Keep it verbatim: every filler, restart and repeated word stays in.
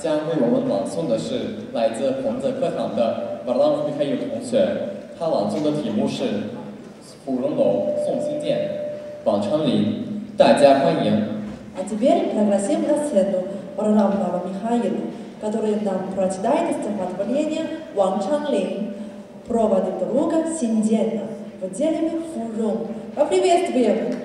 将为我们朗诵的是来自彭泽课堂的 Varlam Mikhail 同学，他朗诵的题目是《芙蓉楼送辛渐》，王昌龄，大家欢迎。 А теперь пригласим на сцену Варламова Михаила, который нам прочитает стихотворение Ван Чанлин «Проводы друга Синдзена» в отделе «Фурун». Поприветствуем!